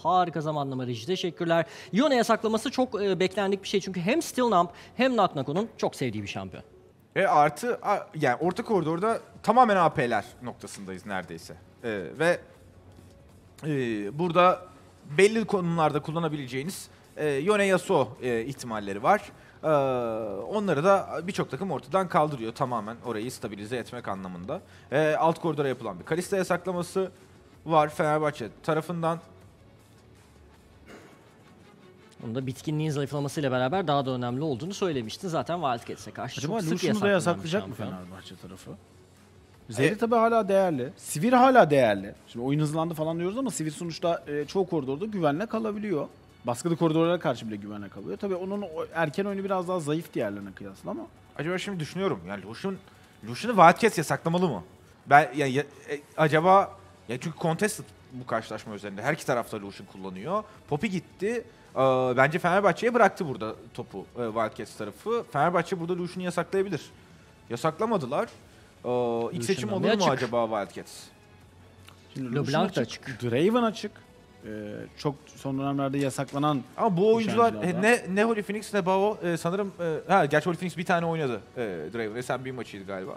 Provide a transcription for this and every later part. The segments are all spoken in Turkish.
Harika zamanlama Reji. Teşekkürler. Yone yasaklaması çok beklendik bir şey. Çünkü hem Steel Nump hem Naknako'nun çok sevdiği bir şampiyon. Artı yani orta koridorda tamamen AP'ler noktasındayız neredeyse. Ve burada belli konumlarda kullanabileceğiniz Yone Yasuo ihtimalleri var. Onları da birçok takım ortadan kaldırıyor tamamen orayı stabilize etmek anlamında. Alt koridora yapılan bir Kalista yasaklaması var Fenerbahçe tarafından. Onun da bitkinliğin zayıflamasıyla beraber daha da önemli olduğunu söylemiştin. Zaten Wildcats'e karşı Acaba çok sık Lucian'u da yasaklanan bir yasaklayacak mı şampiyon. Fenerbahçe tarafı? Zeri tabii hala değerli. Sivir hala değerli. Şimdi oyun hızlandı falan diyoruz ama Sivir sonuçta çoğu koridorda güvenle kalabiliyor. Baskılı koridorlara karşı bile güvenle kalıyor. Tabii onun erken oyunu biraz daha zayıf diğerlerine kıyasla ama. Acaba şimdi düşünüyorum yani Lucian'ı Wildcats yasaklamalı mı? Ben yani acaba ya çünkü contested bu karşılaşma üzerinde her iki tarafta Lucian kullanıyor. Poppy gitti. Bence Fenerbahçe'ye bıraktı burada topu Wildcats tarafı. Fenerbahçe burada Lucian'ı yasaklayabilir. Yasaklamadılar. İlk seçim olur mu acaba Wildcats? Şimdi LeBlanc da açık. Draven açık. Çok son dönemlerde yasaklanan. Ama bu oyuncular nişancılardan. ne Holy Phoenix ne Bao sanırım gerçi Holy Phoenix bir tane oynadı Draven. SMB maçıydı galiba.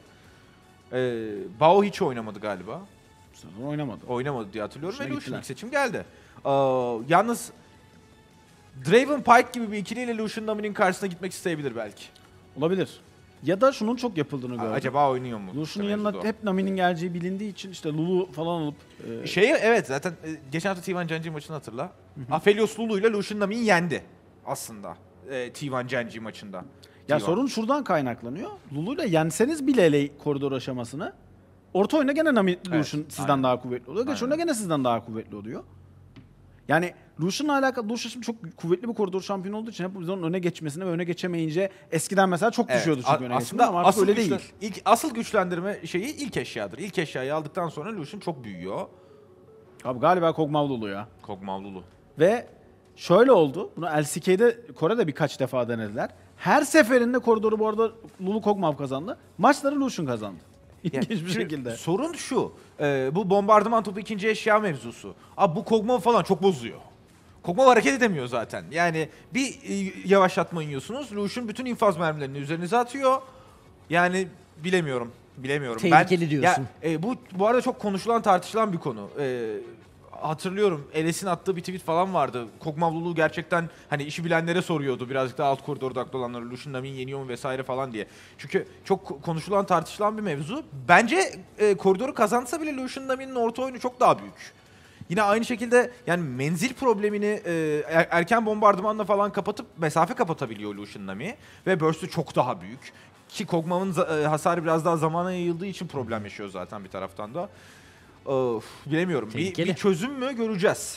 Bao hiç oynamadı galiba. Sanırım oynamadı. Oynamadı diye hatırlıyorum ve Hoşuna Lucian gittiler. ilk seçim geldi. Yalnız Draven Pike gibi bir ikiliyle Lucian Nami'nin karşısına gitmek isteyebilir belki. Olabilir. Ya da şunun çok yapıldığını gördüm. Acaba oynuyor mu? Lucian'ın yanına hep Nami'nin geleceği bilindiği için işte Lulu falan alıp... Evet zaten geçen hafta T1 Genji maçını hatırla. Aphelios Lulu ile Lucian Nami'yi yendi aslında T1 Genji maçında. Ya T1. sorun şuradan kaynaklanıyor. Lulu'yla yenseniz bile LA koridor aşamasını orta oyunda gene Nami Lucian sizden aynen. daha kuvvetli oluyor. Geç oyunda gene sizden daha kuvvetli oluyor. Yani Lucian'la alakalı, Lucian şimdi çok kuvvetli bir koridor şampiyonu olduğu için hep biz onun öne geçmesine ve öne geçemeyince eskiden mesela çok düşüyordu çünkü öne geçmesine ama artık öyle değil. Asıl güçlendirme şeyi ilk eşyadır. İlk eşyayı aldıktan sonra Lucian çok büyüyor. Abi galiba Kog'Maw Lulu ya. Kog'Maw Lulu. Ve şöyle oldu. Bunu LCK'de Kore'de birkaç defa denediler. Her seferinde koridoru bu arada Lulu Kog'Maw kazandı. Maçları Lucian kazandı. İlginç bir şekilde. Sorun şu. Bu bombardıman topu ikinci eşya mevzusu. Abi bu Kog'Maw falan çok bozuyor. Kog'Maw hareket edemiyor zaten. Yani bir yavaşlatma yiyorsunuz. Lucian bütün infaz mermilerini üzerinize atıyor. Yani bilemiyorum. Tehlikeli diyorsun. Bu arada çok konuşulan tartışılan bir konu. Hatırlıyorum Enes'in attığı bir tweet falan vardı. Kog'Maw Lulu gerçekten hani işi bilenlere soruyordu. Birazcık daha alt koridorda aklı olanlara Lucian Nami'yi yeniyor mu vesaire falan diye. Çünkü çok konuşulan tartışılan bir mevzu. Bence koridoru kazansa bile Lucian Nami'nin orta oyunu çok daha büyük. Yine aynı şekilde yani menzil problemini erken bombardımanla falan kapatıp mesafe kapatabiliyor Lucian Nami. Ve burst'ü çok daha büyük. Ki Kog'Maw'ın hasarı biraz daha zamana yayıldığı için problem yaşıyor zaten bir taraftan da. Bilemiyorum. Bir çözüm mü göreceğiz?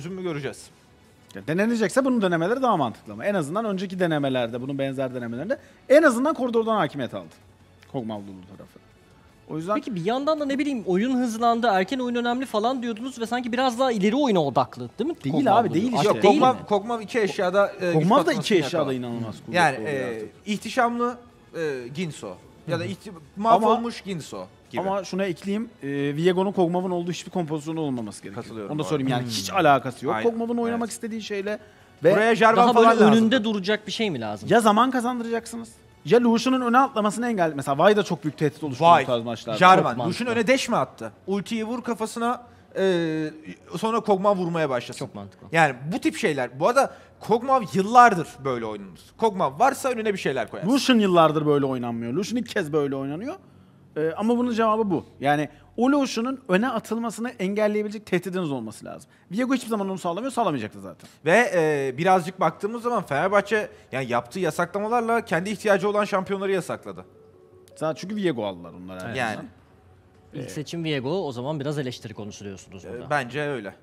Ya denenecekse bunun denemeleri daha mantıklı ama en azından önceki denemelerde, bunun benzer denemelerinde en azından koridordan hakimiyet aldı. Kog'Maw Lulu tarafı. O yüzden Peki bir yandan da ne bileyim oyun hızlandı, erken oyun önemli falan diyordunuz ve sanki biraz daha ileri oyuna odaklı değil mi? Değil Kog'Maw abi, Lulu? değil Yok, işte. değil mi? Kog'Maw iki eşyada Kog'Maw da iki eşyada inanılmaz kuvvetli yani oluyor artık. ihtişamlı Ginso ya da mahvolmuş Ginso gibi. Ama şuna ekleyeyim, Viego'nun Kog'Maw'ın olduğu hiçbir kompozisyonu olmaması gerekiyor. Katılıyorum Onu da bu söyleyeyim yani hiç alakası yok. Aynen. Kog'Maw'ın oynamak Evet. istediği şeyle ve Buraya Jarvan Daha falan böyle lazım. önünde duracak bir şey mi lazım? ya zaman kazandıracaksınız ya Lucian'ın öne atlamasını engel. Mesela Vay da çok büyük tehdit oluşturdu bu tarz maçlarda. Jarvan. Çok Lucian mantıklı. öne deş mi attı? Ultiyi vur kafasına sonra Kog'Maw vurmaya başlasın. Çok mantıklı. Yani bu tip şeyler. Bu arada Kog'Maw yıllardır böyle oynanır. Kog'Maw varsa önüne bir şeyler koyarsın. Lucian yıllardır böyle oynanmıyor. Lucian ilk kez böyle oynanıyor. Ama bunun cevabı bu. Yani o Lucian'ın öne atılmasını engelleyebilecek tehdidiniz olması lazım. Viego hiçbir zaman onu sağlamıyor, sağlamayacaktı zaten. Ve birazcık baktığımız zaman Fenerbahçe yani yaptığı yasaklamalarla kendi ihtiyacı olan şampiyonları yasakladı. Zaten çünkü Viego aldılar onlar her Yani zaman. İlk seçim Viego, o zaman biraz eleştiri konusu diyorsunuz burada. bence öyle.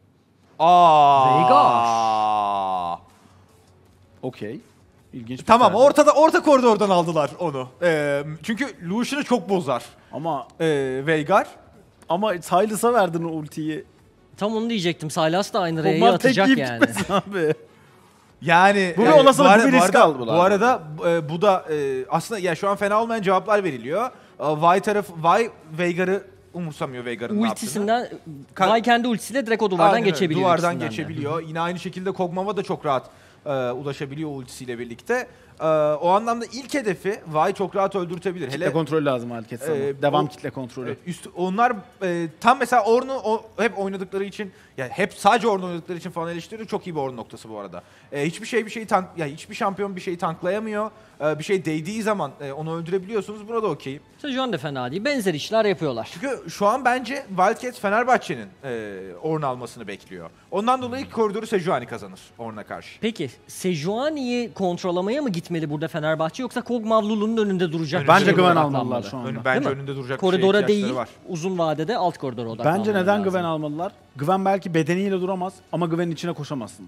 Veigar. Okey. İlginç bir Tamam tercih. orta koridordan aldılar onu. Çünkü Lucian'ı çok bozar. Ama Veigar. Silas'a verdin o ultiyi. Tam onu diyecektim. Sylas da aynı R'yi Kog'Maw tek atacak yiyip yani. gitmesin abi. Yani Bu bir olasılık, bu bir risk aldı Bu bunlar. arada bu da aslında ya şu an fena olmayan cevaplar veriliyor. Vay Veigar'ı umursamıyor Veigar'ın ne yaptığını. Ultisinden, Vay kendi ultisiyle direkt o duvardan Aynen öyle, geçebiliyor. duvardan ikisinden de. geçebiliyor. Yine aynı şekilde Kog'Maw'a da çok rahat ulaşabiliyor ultisiyle birlikte. O anlamda ilk hedefi Vay çok rahat öldürtebilir. Kitle kontrolü lazım Wildcats ama. Devam kitle kontrolü. Onlar tam mesela Ornn'u hep oynadıkları için, yani hep sadece Ornn oynadıkları için falan eleştiriyor. Çok iyi bir Ornn noktası bu arada. Hiçbir şampiyon bir şeyi tanklayamıyor. Bir şey değdiği zaman onu öldürebiliyorsunuz. Buna da okeyim. Sejuani de fena değil. Benzer işler yapıyorlar. Çünkü şu an bence Wildcats Fenerbahçe'nin Ornn almasını bekliyor. Ondan dolayı koridoru Sejuani kazanır Ornn'a karşı. Peki Sejuani'yi kontrolamaya mı gitmeli burada Fenerbahçe yoksa Kog'Maw Lulu'nun önünde duracak? bir Bence şey güven odaklanmalı? almalılar şu anda. Bence Değil mi? önünde duracak Koridora bir şeye ihtiyaçları değil, var. uzun vadede alt koridora odaklanmalı. Bence neden lazım. güven almalılar? Güven belki bedeniyle duramaz ama güvenin içine koşamazsınız.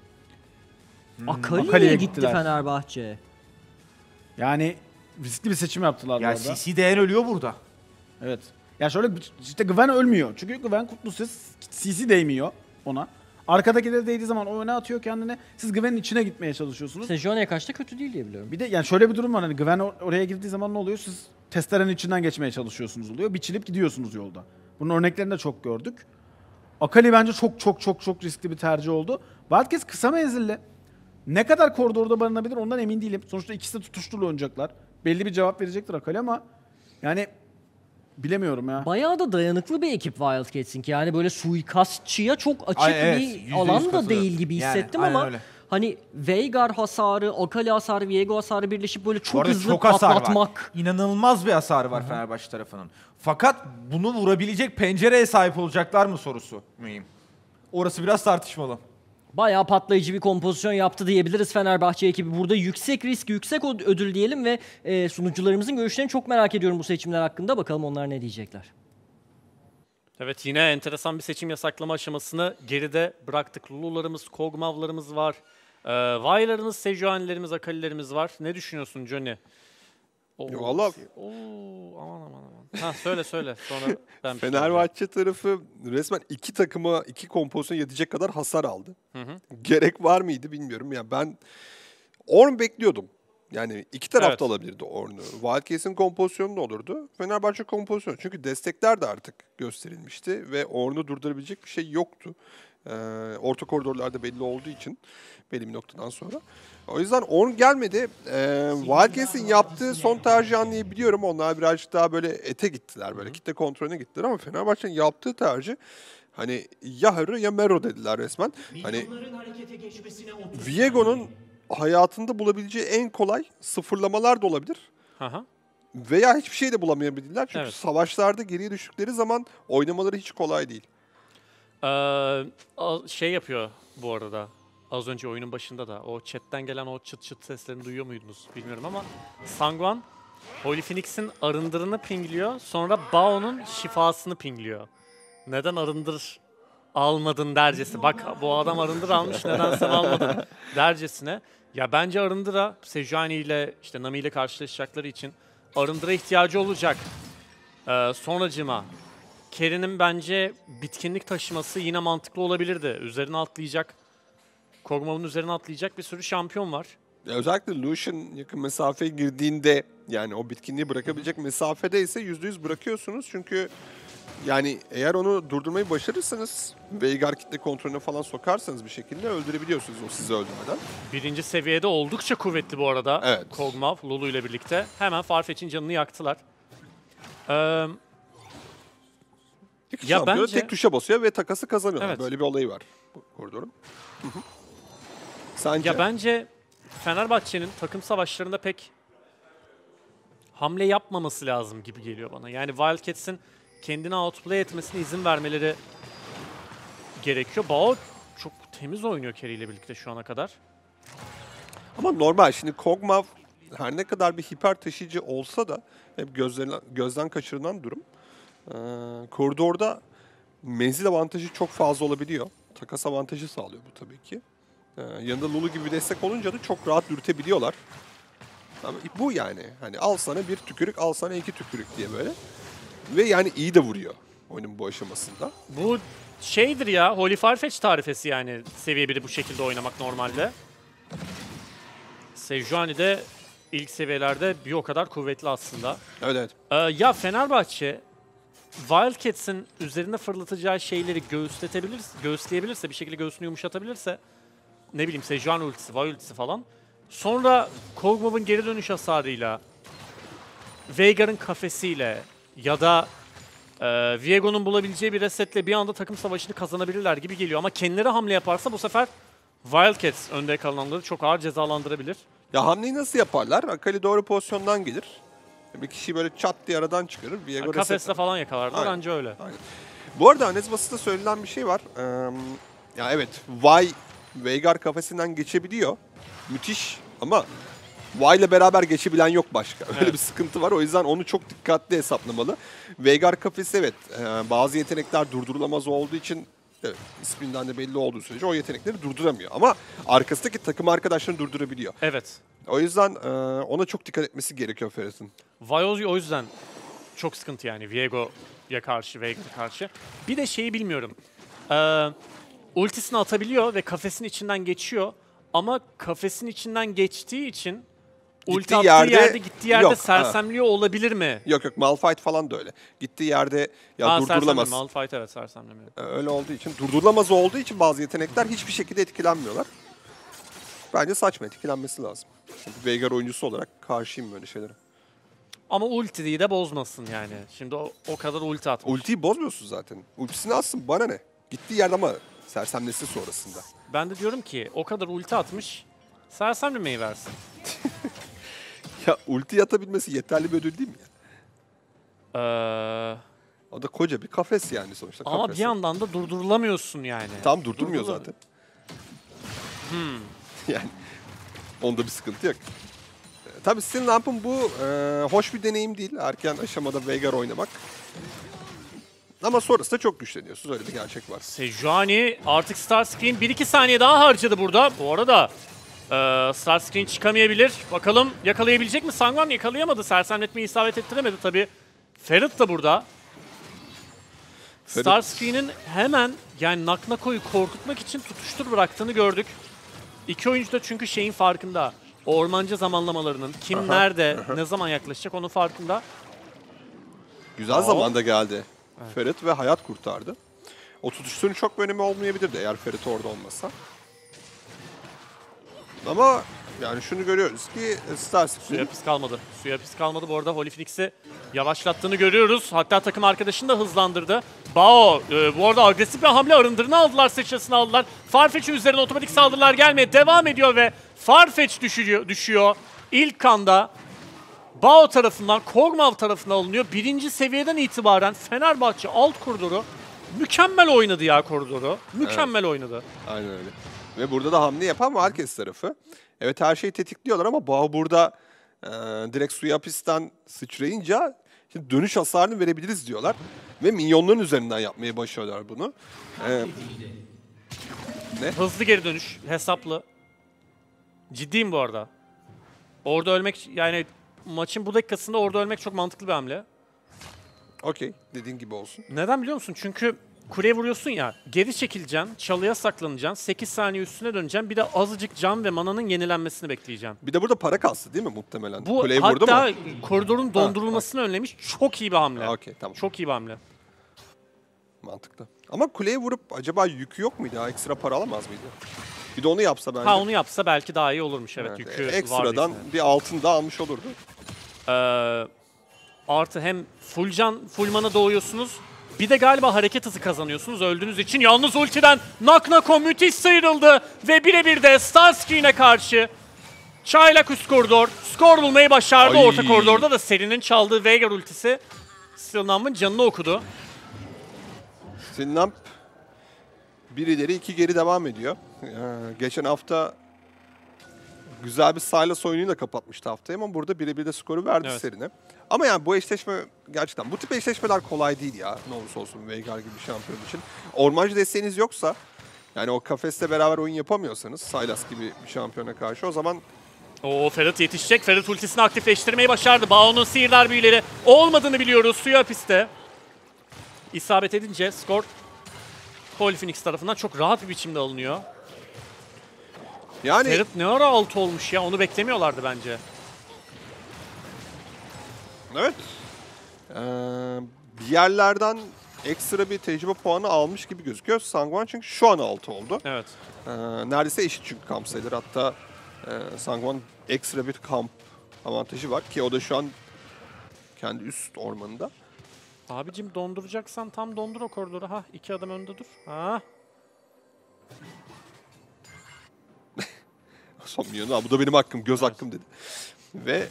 Akali'ye Akali'ye gitti gittiler. Fenerbahçe. Yani riskli bir seçim yaptılar bu Ya arada. CC'den ölüyor burada. Evet. Ya şöyle işte güven ölmüyor. Çünkü güven kutlusuz. CC değmiyor ona. Arkadakileri değdiği zaman o öne atıyor kendine. Siz güvenin içine gitmeye çalışıyorsunuz. Sejuani'ye karşı da kötü değil diye biliyorum. Bir de yani şöyle bir durum var. Hani güven oraya girdiği zaman ne oluyor? Siz testerenin içinden geçmeye çalışıyorsunuz oluyor. Biçilip gidiyorsunuz yolda. Bunun örneklerini de çok gördük. Akali bence çok riskli bir tercih oldu. Wildcats kısa menzilli. Ne kadar koridorda barınabilir ondan emin değilim. Sonuçta ikisi de tutuşturulu oynayacaklar. Belli bir cevap verecektir Akali ama yani bilemiyorum ya. Bayağı da dayanıklı bir ekip Wildcats'inki. Yani böyle suikastçıya çok açık evet, bir %100 alan da katılıyorum. değil gibi Yani, hissettim aynen ama öyle. hani Veigar hasarı, Akali hasarı, Viego hasarı birleşip böyle Bu çok arada hızlı çok hasar patlatmak. var. İnanılmaz bir hasar var Fenerbahçe tarafının. Fakat bunu vurabilecek pencereye sahip olacaklar mı sorusu mühim. Orası biraz tartışmalı. Bayağı patlayıcı bir kompozisyon yaptı diyebiliriz Fenerbahçe ekibi. Burada yüksek risk, yüksek ödül diyelim ve sunucularımızın görüşlerini çok merak ediyorum bu seçimler hakkında. Bakalım onlar ne diyecekler. Evet, yine enteresan bir seçim yasaklama aşamasını geride bıraktık. Lulu'larımız, Kog'Maw'larımız var. Vay'larımız, Sejuani'lerimiz, Akali'lerimiz var. Ne düşünüyorsun Johnny? Valla Aman. Ha söyle. Sonra ben bir şey Fenerbahçe tarafı resmen iki takıma, iki kompozisyon yetecek kadar hasar aldı. Hı. Gerek var mıydı bilmiyorum. Ya ben Ornn bekliyordum. Yani iki tarafta Evet. alabilirdi Ornn'u. Wildcats'in kompozisyonu da olurdu. Fenerbahçe kompozisyonu. Çünkü destekler de artık gösterilmişti ve Ornn'u durdurabilecek bir şey yoktu. Orta koridorlarda belli olduğu için belli bir noktadan sonra. O yüzden Ornn gelmedi. Wildcats'in yaptığı son tercih anlayabiliyorum. Onlar birazcık daha böyle ete gittiler. Böyle kitle kontrolüne gittiler ama Fenerbahçe'nin yaptığı tercih hani ya Haru ya Mero dediler resmen. Hani Viego'nun hayatında bulabileceği en kolay sıfırlamalar da olabilir. Aha. Veya hiçbir şey de bulamayabilirler. Çünkü Evet. savaşlarda geriye düştükleri zaman oynamaları hiç kolay değil. Şey yapıyor bu arada. Az önce oyunun başında da o chatten gelen o çıt çıt seslerini duyuyor muydunuz bilmiyorum ama Sangwan Holy Phoenix'in arındırını pingliyor. Sonra Bao'nun şifasını pingliyor. Neden arındır almadın dercesi. Bak bu adam arındır almış neden sen almadın dercesine. Ya bence arındıra Sejuani ile işte Nami ile karşılaşacakları için arındıra ihtiyacı olacak. Sonracığıma Kerry'nin bence bitkinlik taşıması yine mantıklı olabilirdi. Üzerine atlayacak. Kog'Maw'un üzerine atlayacak bir sürü şampiyon var. Ya özellikle Lucian yakın mesafeye girdiğinde yani o bitkinliği bırakabilecek mesafede ise %100 bırakıyorsunuz. Çünkü yani eğer onu durdurmayı başarırsanız Veigar kitle kontrolüne falan sokarsanız bir şekilde öldürebiliyorsunuz o sizi öldürmeden. Birinci seviyede oldukça kuvvetli bu arada. Evet. Kog'Maw, Lulu ile birlikte. Hemen Farfetch'in canını yaktılar. Ee, İki Ya şampiyonu bence- tek tuşa basıyor ve takası kazanıyorlar. Evet. Böyle bir olayı var bu koridorun. Sence? Ya bence Fenerbahçe'nin takım savaşlarında pek hamle yapmaması lazım gibi geliyor bana. Yani Wildcats'in kendini outplay etmesine izin vermeleri gerekiyor. Bao çok temiz oynuyor Kerry ile birlikte şu ana kadar. Ama normal şimdi Kog'Maw her ne kadar bir hiper taşıyıcı olsa da hep gözden kaçırılan durum. Koridorda menzil avantajı çok fazla olabiliyor. Takas avantajı sağlıyor bu tabii ki. Yanında Lulu gibi bir destek olunca da çok rahat yürütebiliyorlar. Ama bu yani. Hani al sana bir tükürük, al sana iki tükürük diye böyle. Ve yani iyi de vuruyor oyunun bu aşamasında. Bu şeydir ya, Holy Farfetch tarifesi yani seviye 1'i bu şekilde oynamak normalde. Sejuani de ilk seviyelerde bir o kadar kuvvetli aslında. Evet evet. Ya Fenerbahçe Wildcats'in üzerine fırlatacağı şeyleri göğüsleyebilirse, bir şekilde göğsünü yumuşatabilirse, ne bileyim Sejuani ultisi, Vi ultisi falan. Sonra Kog'Maw'ın geri dönüş hasarıyla, Veigar'ın kafesiyle ya da Viego'nun bulabileceği bir resetle bir anda takım savaşını kazanabilirler gibi geliyor. Ama kendileri hamle yaparsa bu sefer Wildcats önde kalanları çok ağır cezalandırabilir. Ya hamleyi nasıl yaparlar? Akali doğru pozisyondan gelir. Bir kişiyi böyle çat diye aradan çıkarır. Viego Kafesle resetler. falan yakalarlar, Aynen. anca öyle. Aynen. Bu arada Anez Bası'da söylenen bir şey var. Ya evet, Veigar kafesinden geçebiliyor. Müthiş ama Y ile beraber geçebilen yok başka. Öyle Evet. bir sıkıntı var. O yüzden onu çok dikkatli hesaplamalı. Veigar kafesi evet, bazı yetenekler durdurulamaz olduğu için, evet, isminden de belli olduğu sürece o yetenekleri durduramıyor. Ama arkasındaki takım arkadaşlarını durdurabiliyor. Evet. O yüzden ona çok dikkat etmesi gerekiyor Ferret'in. Viozi o yüzden çok sıkıntı yani Viego'ya karşı, Veigar'a karşı. Bir de şeyi bilmiyorum. Ultisini atabiliyor ve kafesin içinden geçiyor. Ama kafesin içinden geçtiği için ulti attığı yerde gittiği yerde yok, sersemliyor olabilir mi? Yok Malphite falan da öyle. Gittiği yerde ya Ha, durdurulamaz. Malphite evet sersemlemiyor. Öyle olduğu için, durdurulamaz olduğu için bazı yetenekler hiçbir şekilde etkilenmiyorlar. Bence saçma, etkilenmesi lazım. Çünkü Veigar oyuncusu olarak karşıyım böyle şeylere. Ama ultiyi de bozmasın yani. Şimdi o kadar ulti atmış. Ultiyi bozmuyorsun zaten. Ultisini atsın, bana ne? Gittiği yerde ama sersemlesin sonrasında. Ben de diyorum ki o kadar ulti atmış, sersemlemeyi versin. Ya ulti atabilmesi yeterli bir ödül değil mi ya? Ee, O da koca bir kafes yani sonuçta. ama kafes. bir yandan da durdurulamıyorsun yani. Tam durdurmuyor Durdur- zaten. Yani onda bir sıkıntı yok. Tabii Sin Lamp'ın bu hoş bir deneyim değil. Erken aşamada Veigar oynamak. Ama sonrasında çok güçleniyorsunuz. Öyle bir gerçek var. Sejuani artık Starscreen 1-2 saniye daha harcadı burada. Bu arada Starscreen çıkamayabilir. Bakalım yakalayabilecek mi? Sangwan yakalayamadı. Sersemletmeyi isabet ettiremedi tabii. Ferret da burada. Ferret- Starscreen'in hemen yani Naknako'yu korkutmak için tutuştur bıraktığını gördük. İki oyuncu da çünkü şeyin farkında. Ormancı zamanlamalarının kim nerede ne zaman yaklaşacak onun farkında. Güzel zamanda geldi. Ferret ve hayat kurtardı. O tutuştuğunun çok bir önemi olmayabilirdi eğer Ferret orada olmasa. Ama yani şunu görüyoruz ki Starscreen Suya pis kalmadı. Suya pis kalmadı. Bu arada Holy Phoenix'i yavaşlattığını görüyoruz. Hatta takım arkadaşını da hızlandırdı. Bao bu arada agresif bir hamle, arındırını aldılar, sıçrasını aldılar. Farfetch'in üzerine otomatik saldırılar gelmeye devam ediyor ve Farfetch düşüyor. İlk kanda Bao tarafından, Kog'Maw tarafından alınıyor. Birinci seviyeden itibaren Fenerbahçe alt koridoru mükemmel oynadı ya koridoru. Mükemmel oynadı. Aynen öyle. Ve burada da hamle yapan Valkes tarafı. Evet her şeyi tetikliyorlar ama Bao burada direkt suya pistten sıçrayınca şimdi dönüş hasarını verebiliriz diyorlar. Ve minyonların üzerinden yapmayı başarıyorlar bunu. Hızlı geri dönüş, hesaplı. Ciddiyim bu arada. Orada ölmek yani maçın bu dakikasında orada ölmek çok mantıklı bir hamle. Okey, dediğin gibi olsun. Neden biliyor musun? Çünkü kuleye vuruyorsun ya, geri çekileceksin, çalıya saklanacaksın, 8 saniye üstüne döneceksin, bir de azıcık can ve mananın yenilenmesini bekleyeceksin. Bir de burada para kalsın değil mi muhtemelen? Bu Kuleye vurdu hatta mu? koridorun dondurulmasını önlemiş, çok iyi bir hamle. Okey, tamam. Çok iyi bir hamle. Mantıklı. Ama kuleye vurup acaba yükü yok muydu ya? Ekstra para alamaz mıydı? Bir de onu yapsa bence. Ha onu yapsa belki daha iyi olurmuş, evet, Evet, yükü var ekstradan diye. bir altın da almış olurdu. Artı hem full can, full mana doğuyorsunuz. Bir de galiba hareket hızı kazanıyorsunuz öldüğünüz için. Yalnız ultiden Naknako müthiş sıyrıldı. Ve birebir de Starscreen'e karşı çaylak üst koridor skor bulmayı başardı. Ay. Orta koridorda da serinin çaldığı Veigar ultisi Stilnam'ın canını okudu. Sinlamp bir ileri iki geri devam ediyor. Geçen hafta güzel bir Sylas oyunuyla kapatmıştı haftayı ama burada birebir de skoru verdi Evet. serine. Ama yani bu eşleşme gerçekten bu tip eşleşmeler kolay değil ya. Ne olursa olsun Veigar gibi bir şampiyon için. Ormancı desteğiniz yoksa yani o kafeste beraber oyun yapamıyorsanız Sylas gibi bir şampiyona karşı o zaman Oo, Ferret yetişecek. Ferret ultisini aktifleştirmeyi başardı. Bao'nun sihirdar büyüleri olmadığını biliyoruz. Suya piste. İsabet edince skor Holy Phoenix tarafından çok rahat bir biçimde alınıyor. yani Ferret ne ara 6 olmuş ya? Onu beklemiyorlardı bence. evet. bir yerlerden ekstra bir tecrübe puanı almış gibi gözüküyor. Sangwan çünkü şu an 6 oldu. Evet. Neredeyse eşit çünkü kamp sayıları. Hatta Sangwan ekstra bir kamp avantajı var ki o da şu an kendi üst ormanında. Abicim donduracaksan tam dondur o koridoru. Ha 2 adım önde dur. Ha. Son milyonu, bu da benim hakkım, göz hakkım dedi. Ve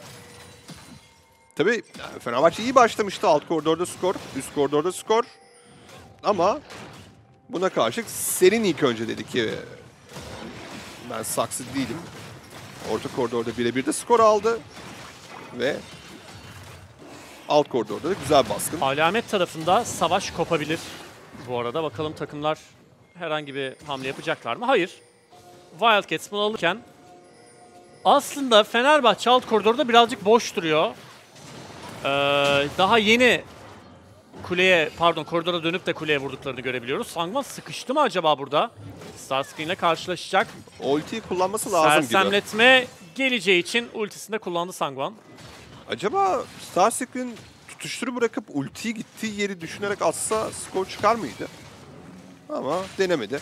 tabii yani Fenerbahçe iyi başlamıştı. Alt koridorda skor, üst koridorda skor. Ama buna karşılık Serin ilk önce dedi ki ben saksı değilim. Orta koridorda birebir de skor aldı. Ve alt koridorda da güzel baskın. Alamet tarafında savaş kopabilir. Bu arada bakalım takımlar herhangi bir hamle yapacaklar mı? Hayır. Wildcats bunu alırken aslında Fenerbahçe alt koridorda birazcık boş duruyor. Daha yeni koridora dönüp de kuleye vurduklarını görebiliyoruz. Sangwan sıkıştı mı acaba burada? Starscreen ile karşılaşacak. Ultiyi kullanması lazım gibi. Sersemletme geleceği için ultisini de kullandı Sangwan. Acaba Starscreen tutuşturu bırakıp ultiyi gittiği yeri düşünerek atsa skor çıkar mıydı? Ama denemedi.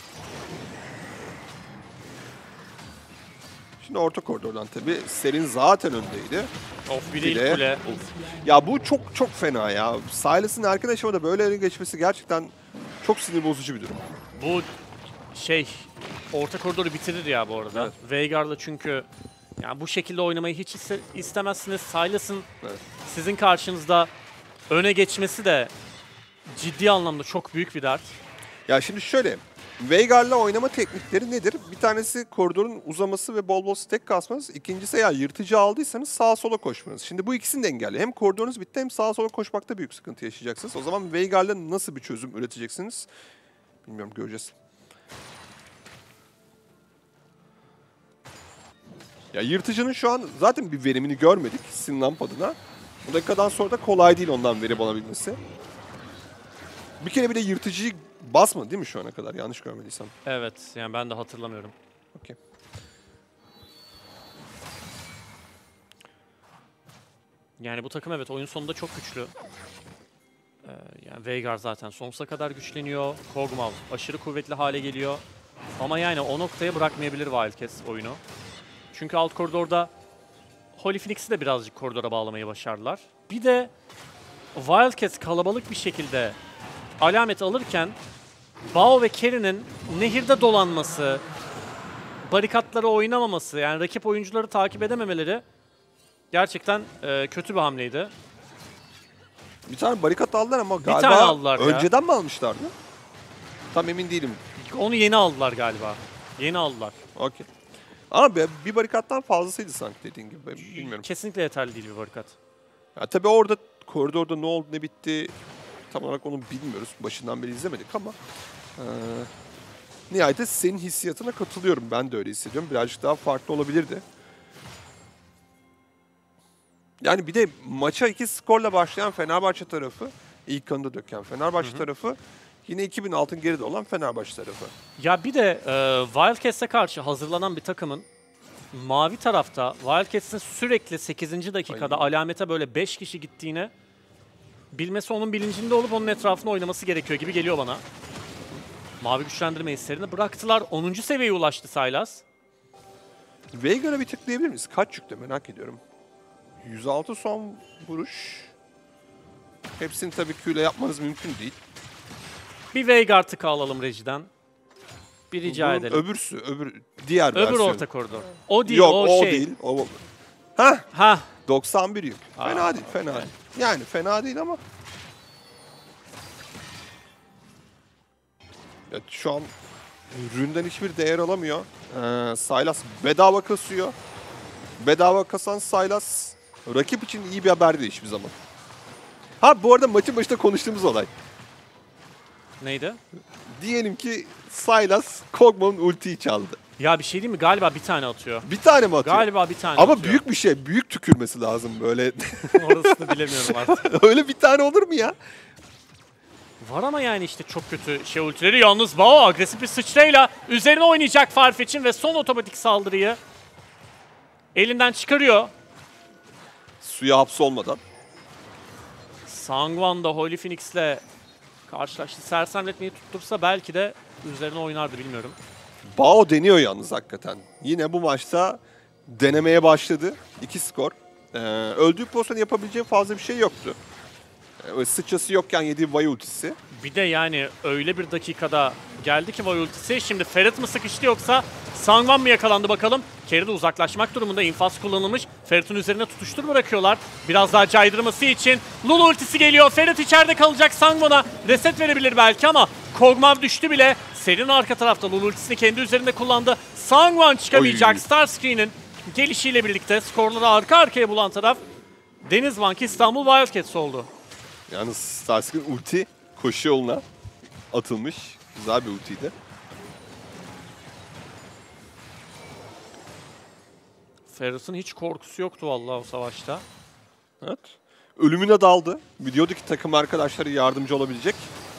Şimdi orta koridordan tabii Serin zaten öndeydi. Of bir Bir ilk de- kule. Ya bu çok fena ya. Silas'ın erken aşamada böyle ele geçmesi gerçekten çok sinir bozucu bir durum. Bu orta koridoru bitirir ya bu arada. Evet. Veigar'la çünkü yani bu şekilde oynamayı hiç istemezsiniz. Silas'ın Evet. sizin karşınızda öne geçmesi de ciddi anlamda çok büyük bir dert. Ya şimdi şöyle, Veigar'la oynama teknikleri nedir? Bir tanesi koridorun uzaması ve bol bol stack kasmanız. İkincisi eğer yırtıcı aldıysanız sağa sola koşmanız. Şimdi bu ikisini de engelli. Hem koridorunuz bitti hem sağa sola koşmakta büyük sıkıntı yaşayacaksınız. O zaman Veigar'la nasıl bir çözüm üreteceksiniz? Bilmiyorum, göreceğiz. Ya yırtıcının şu an zaten bir verimini görmedik Sinlamp adına. Bu dakikadan sonra da kolay değil ondan verim alabilmesi. Bir kere bile yırtıcıyı basmadı değil mi şu ana kadar? Yanlış görmediysem. Evet yani ben de hatırlamıyorum. Okey. Yani bu takım evet oyun sonunda çok güçlü. Yani Veigar zaten sonsuza kadar güçleniyor. Kog'Maw aşırı kuvvetli hale geliyor. Ama yani o noktaya bırakmayabilir Wildcats oyunu. Çünkü alt koridorda Holy Phoenix'i de birazcık koridora bağlamayı başardılar. Bir de Wildcats kalabalık bir şekilde alamet alırken Bao ve Keren'in nehirde dolanması, barikatlara oynamaması, yani rakip oyuncuları takip edememeleri gerçekten kötü bir hamleydi. Bir tane barikat aldılar ama galiba tane aldılar ya. önceden mi almışlardı? Tam emin değilim. Onu yeni aldılar galiba. Yeni aldılar. Okey. Ama bir barikattan fazlasıydı sanki dediğin gibi. Bilmiyorum. Kesinlikle yeterli değil bir barikat. Ya tabii orada koridorda ne oldu ne bitti tam olarak onu bilmiyoruz. Başından beri izlemedik ama nihayet senin hissiyatına katılıyorum. Ben de öyle hissediyorum. Birazcık daha farklı olabilirdi. Yani bir de maça 2 skorla başlayan Fenerbahçe tarafı, ilk kanını döken Fenerbahçe tarafı, yine 2000 altın geride olan Fenerbahçe tarafı. Ya bir de Wildcats'e karşı hazırlanan bir takımın mavi tarafta Wildcats'in sürekli 8. dakikada alamete böyle 5 kişi gittiğini bilmesi, onun bilincinde olup onun etrafında oynaması gerekiyor gibi geliyor bana. Mavi güçlendirme hislerini bıraktılar. 10. seviyeye ulaştı Sylas. Veigar'a bir tıklayabilir miyiz? Kaç yükte merak ediyorum. 106 son vuruş. Hepsini tabii Q ile yapmanız mümkün değil. Bir Veigar tıkı alalım rejiden. Bir rica Bunun edelim. diğer Öbür versiyonu. orta koridor. O değil, Yok o o şey. değil. O. Hah, Ha, 91 yük. Aa. Fena değil, fena değil. Yani fena değil ama. Ya şu an üründen hiçbir değer alamıyor. Sylas bedava kasıyor. Bedava kasan Sylas rakip için iyi bir haber değil hiçbir zaman. Ha bu arada maçın başında konuştuğumuz olay. neydi? Diyelim ki Sylas Kog'Maw'ın ultiyi çaldı. Ya bir şey değil mi? Galiba bir tane atıyor. Bir tane mi atıyor? Galiba bir tane Ama atıyor. büyük bir şey. Büyük tükürmesi lazım böyle. Orasını bilemiyorum artık. Öyle bir tane olur mu ya? Var ama yani işte çok kötü ultileri. Yalnız Bao agresif bir sıçrayla üzerine oynayacak Farfetch'in ve son otomatik saldırıyı elinden çıkarıyor. Suya hapsolmadan. Sangwan da Holy Phoenix'le karşılaştı. Sersemletmeyi tuttursa belki de üzerine oynardı, bilmiyorum. Bao deniyor yalnız hakikaten. Yine bu maçta denemeye başladı. 2 skor. Öldüğü pozisyonu yapabileceği fazla bir şey yoktu. Sıçrası yokken yediği Vay ultisi. Bir de yani öyle bir dakikada geldi ki Vay ultisi. Şimdi Ferit mi sıkıştı yoksa Sangwan mı yakalandı bakalım. Carry de uzaklaşmak durumunda. İnfaz kullanılmış. Ferit'in üzerine tutuştur bırakıyorlar. Biraz daha caydırması için Lulu ultisi geliyor. Ferit içeride kalacak. Sangwan'a reset verebilir belki ama Kog'Maw düştü bile. Ser'in arka tarafta Lulu ultisini kendi üzerinde kullandı. Sangwan çıkamayacak. Starscreen'in gelişiyle birlikte skorları arka arkaya bulan taraf Denizbank İstanbul Wildcats oldu. Yalnız Starscream ulti koşu yoluna atılmış. Güzel bir ultiydi. Ferris'in hiç korkusu yoktu vallahi o savaşta. Evet. Ölümüne daldı. Videodaki takım arkadaşları yardımcı olabilecek.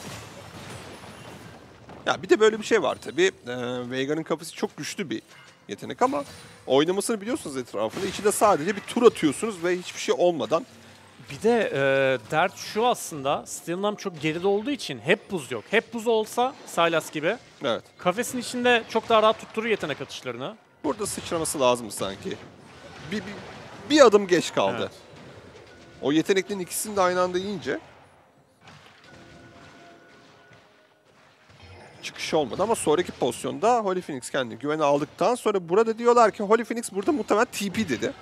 Ya bir de böyle bir şey var tabii. Veiga'nın kafası çok güçlü bir yetenek ama oynamasını biliyorsunuz etrafında. İçinde sadece bir tur atıyorsunuz ve hiçbir şey olmadan. Bir de dert şu aslında, Steelnam çok geride olduğu için hep buz yok. Hep buz olsa Sylas gibi Evet. kafesin içinde çok daha rahat tutturur yetenek atışlarını. Burada sıçraması lazım sanki. Bir adım geç kaldı. Evet. O yeteneklerin ikisini de aynı anda yiyince çıkış olmadı ama sonraki pozisyonda Holy Phoenix kendini güvene aldıktan sonra burada diyorlar ki Holy Phoenix burada muhtemelen TP dedi.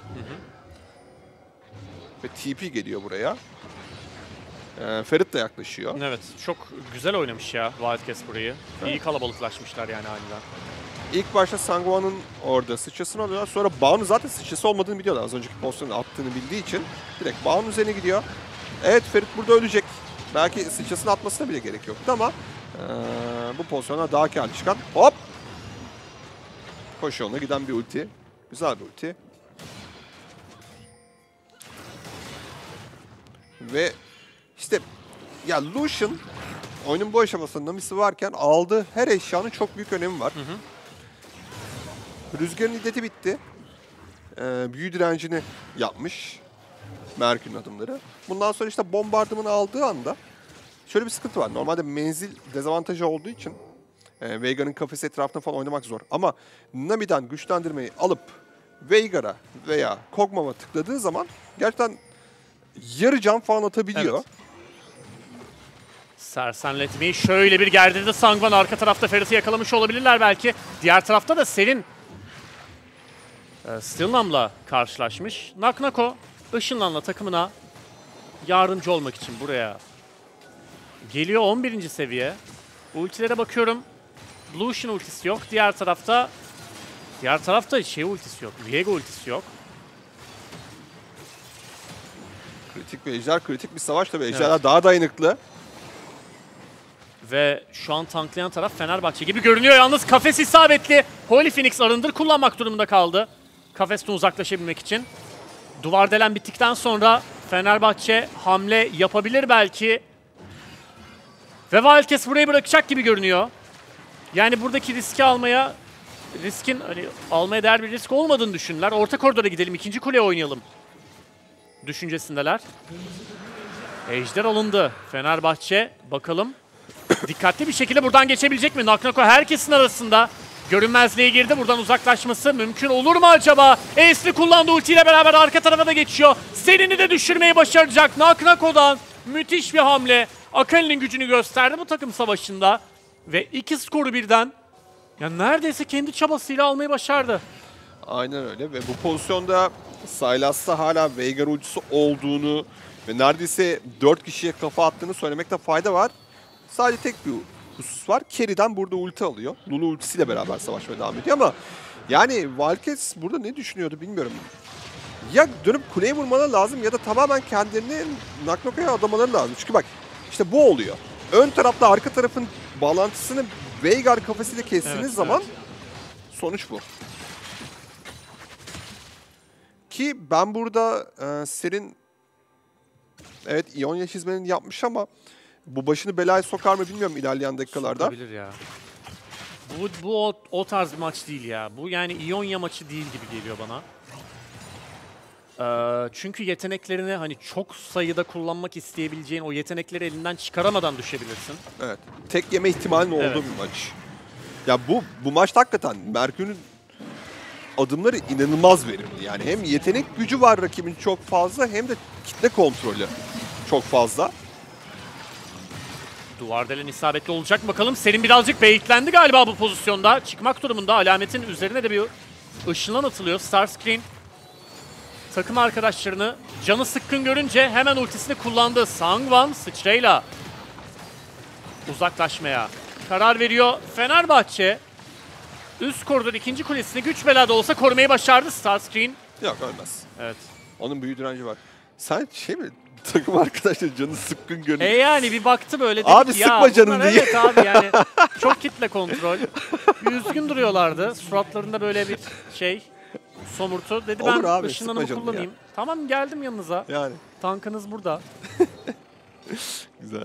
Ve TP geliyor buraya. Ferit de yaklaşıyor. Evet, çok güzel oynamış ya Wildcats burayı. İyi kalabalıklaşmışlar yani aniden. İlk başta Sangwan'ın orada sıçrasını alıyorlar. Sonra Bao'nun zaten sıçrası olmadığını biliyorlar. Az önceki pozisyonu attığını bildiği için direkt Bao'nun üzerine gidiyor. Evet, Ferit burada ölecek. Belki sıçrasını atmasına bile gerek yoktu ama bu pozisyona daha karlı çıkan. Hop! Koşu yoluna giden bir ulti. Güzel bir ulti. Ve işte ya Lucian oyunun bu aşamasında Namis'i varken aldığı her eşyanın çok büyük önemi var. Rüzgarın iddeti bitti. Büyü direncini yapmış. Merkür'ün adımları. Bundan sonra işte bombardımanı aldığı anda şöyle bir sıkıntı var. Normalde menzil dezavantajı olduğu için Veiga'nın kafesi etrafında falan oynamak zor. Ama Nami'den güçlendirmeyi alıp Veigar'a veya Kog'Maw'a tıkladığı zaman gerçekten yarı can falan atabiliyor. Evet. Sersemletmeyi şöyle bir gerdirdi Sangwan. Arka tarafta Ferit'i yakalamış olabilirler belki. Diğer tarafta da Serin Steelnam'la karşılaşmış. Naknako ışınlanla takımına yardımcı olmak için buraya geliyor. 11. seviye. Ultilere bakıyorum. Lucian ultisi yok. Diğer tarafta şey ultisi yok. Viego ultisi yok. Kritik bir ejder, kritik bir savaş tabii. Ejderler daha dayanıklı. Ve şu an tanklayan taraf Fenerbahçe gibi görünüyor. Yalnız kafes isabetli. Holy Phoenix arındır kullanmak durumunda kaldı. Kafesten uzaklaşabilmek için. Duvar delen bittikten sonra Fenerbahçe hamle yapabilir belki. Ve Wildcats burayı bırakacak gibi görünüyor. Yani buradaki riski riskin almaya değer bir risk olmadığını düşündüler. Orta koridora gidelim, ikinci kuleye oynayalım düşüncesindeler. Ejder alındı. Fenerbahçe bakalım dikkatli bir şekilde buradan geçebilecek mi? Naknako herkesin arasında görünmezliğe girdi. Buradan uzaklaşması mümkün olur mu acaba? Ace'li kullandığı ultiyle beraber arka tarafa da geçiyor. Serin'i de düşürmeyi başaracak. Naknako'dan müthiş bir hamle. Akali'nin gücünü gösterdi bu takım savaşında. Ve 2 skoru birden neredeyse kendi çabasıyla almayı başardı. Aynen öyle ve bu pozisyonda Sylas'ta hala Veigar ultisi olduğunu ve neredeyse 4 kişiye kafa attığını söylemekte fayda var. Sadece tek bir husus var. Carry'den burada ulti alıyor. Lulu ultisiyle beraber savaşmaya devam ediyor ama yani Wildcats burada ne düşünüyordu bilmiyorum. Ya dönüp kuleye vurmaları lazım ya da tamamen kendilerini Naknako'ya adamaları lazım. Çünkü bak işte bu oluyor. Ön tarafta arka tarafın bağlantısını Veigar kafasıyla kestiğiniz zaman sonuç bu. Ki ben burada Ser'in evet İonya çizmeni yapmış ama bu başını belaya sokar mı bilmiyorum ilerleyen dakikalarda. Sokabilir ya. Bu o tarz bir maç değil ya. Bu yani İonya maçı değil gibi geliyor bana. Çünkü yeteneklerini hani çok sayıda kullanmak isteyebileceğin o yetenekleri elinden çıkaramadan düşebilirsin. Evet. Tek yeme ihtimalinin olduğu Evet. bir maç. Ya bu maçta hakikaten Merkür'ün adımları inanılmaz verimli. Yani hem yetenek gücü var rakibin çok fazla hem de kitle kontrolü çok fazla. Duvar delen isabetli olacak bakalım. Serin birazcık baitlendi galiba bu pozisyonda. Çıkmak durumunda. Alametin üzerine de bir ışınlan atılıyor. Starscream takım arkadaşlarını canı sıkkın görünce hemen ultisini kullandı. Sangwan sıçrayla uzaklaşmaya karar veriyor. Fenerbahçe üst koridor ikinci kulesini güç belada olsa korumayı başardı. Starscream. Yok ölmez. Evet. Onun büyü direnci var. Sen şey mi? Takım arkadaşlar canı sıkkın görünüyor. Yani bir baktı böyle dedi Abi ki, ya sıkma canını bunlar diye. evet abi yani çok kitle kontrol. Bir üzgün duruyorlardı. Suratlarında böyle bir şey somurtu. Dedi Olur ben abi, ışınlanımı sıkma canını kullanayım. Tamam geldim yanınıza. Yani Tankınız burada. güzel.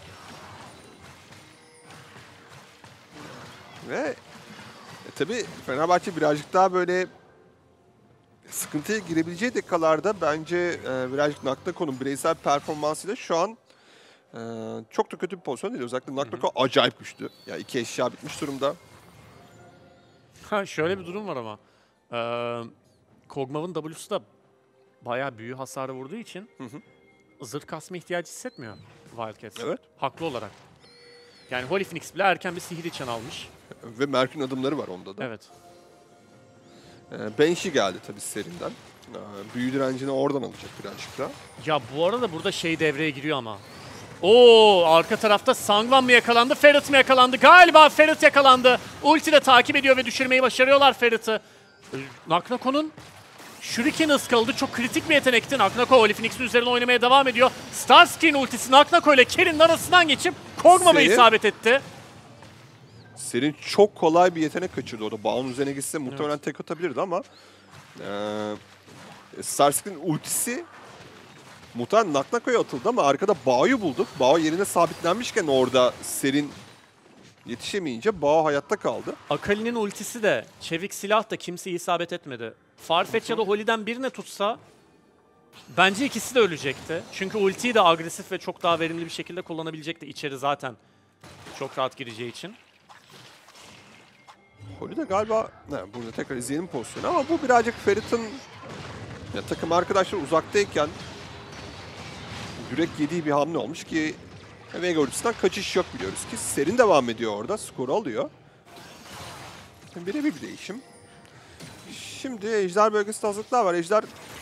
Ve tabii Fenerbahçe birazcık daha böyle sıkıntıya girebileceği dakikalarda bence birazcık Naknako'nun bireysel performansıyla şu an çok da kötü bir pozisyon değil. Özellikle Naknako acayip güçlü. Ya iki eşya bitmiş durumda. Ha şöyle bir durum var ama. Kog'Maw'ın W'su da bayağı büyü hasarı vurduğu için zırh kasma ihtiyacı hissetmiyor Wildcats. Evet. Haklı olarak. Yani Holy Phoenix bile erken bir sihir içen almış. Ve Merkür'ün adımları var onda da. Evet. Banshee geldi tabii serinden. Büyü direncini oradan alacak birazcık da. Ya bu arada burada şey devreye giriyor ama. Oo, arka tarafta Sangwan mı yakalandı, Ferret mi yakalandı? Galiba Ferret yakalandı. Ulti de takip ediyor ve düşürmeyi başarıyorlar Ferret'ı. Naknako'nun Shuriken ıskaladı. Çok kritik bir yetenekti. Naknako Holy Phoenix'in üzerine oynamaya devam ediyor. Starscreen ultisi Naknako ile Kerin'in arasından geçip Kog'Maw'a Serin. isabet etti. Serin çok kolay bir yetenek kaçırdı orada. Bağın üzerine gitse muhtemelen tek atabilirdi ama Starscreen'in ultisi muhtemelen Naknako'ya atıldı ama arkada Bağ'ı bulduk. Bağ yerine sabitlenmişken orada Serin yetişemeyince Bağ hayatta kaldı. Akali'nin ultisi de, çevik silah da kimseye isabet etmedi. Farfetch ya da Holy'den birine tutsa bence ikisi de ölecekti. Çünkü ultiyi de agresif ve çok daha verimli bir şekilde kullanabilecekti içeri zaten. Çok rahat gireceği için. Holy de galiba burada tekrar izleyelim pozisyonu ama bu birazcık Ferit'in takım arkadaşları uzaktayken direkt yediği bir hamle olmuş ki Vega ultisinden kaçış yok biliyoruz ki. Serin devam ediyor orada. Skoru alıyor. Birebir bir değişim. Şimdi Ejder bölgesinde hazırlıklar var. Ejder